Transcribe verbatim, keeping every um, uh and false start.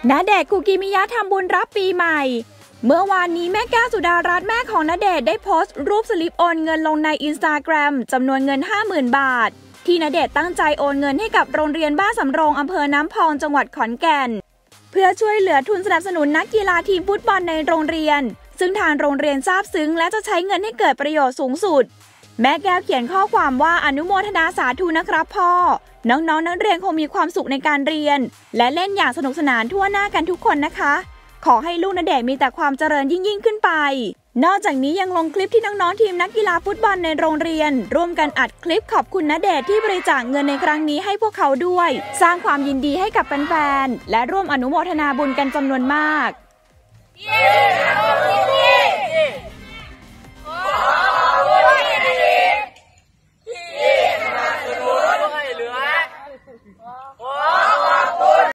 ณเดชน์ คุกิมิยะทำบุญรับปีใหม่เมื่อวานนี้แม่แก้วสุดารัตน์แม่ของณเดชน์ได้โพสต์รูปสลิปโอนเงินลงในอินสตาแกรมจำนวนเงิน ห้าหมื่น บาทที่ณเดชน์ตั้งใจโอนเงินให้กับโรงเรียนบ้านสำโรงอำเภอน้ำพองจังหวัดขอนแก่นเพื่อช่วยเหลือทุนสนับสนุนนักกีฬาทีมฟุตบอลในโรงเรียนซึ่งทางโรงเรียนซาบซึ้งและจะใช้เงินให้เกิดประโยชน์สูงสุดแม่แก้วเขียนข้อความว่าอนุโมทนาสาธุนะครับพ่อน้องๆ นักเรียนคงมีความสุขในการเรียนและเล่นอย่างสนุกสนานทั่วหน้ากันทุกคนนะคะขอให้ลูกณเดชน์มีแต่ความเจริญยิ่งๆขึ้นไปนอกจากนี้ยังลงคลิปที่น้องๆทีมนักกีฬาฟุตบอลในโรงเรียนร่วมกันอัดคลิปขอบคุณณเดชน์ที่บริจาคเงินในครั้งนี้ให้พวกเขาด้วยสร้างความยินดีให้กับแฟนๆและร่วมอนุโมทนาบุญกันจำนวนมากโอ้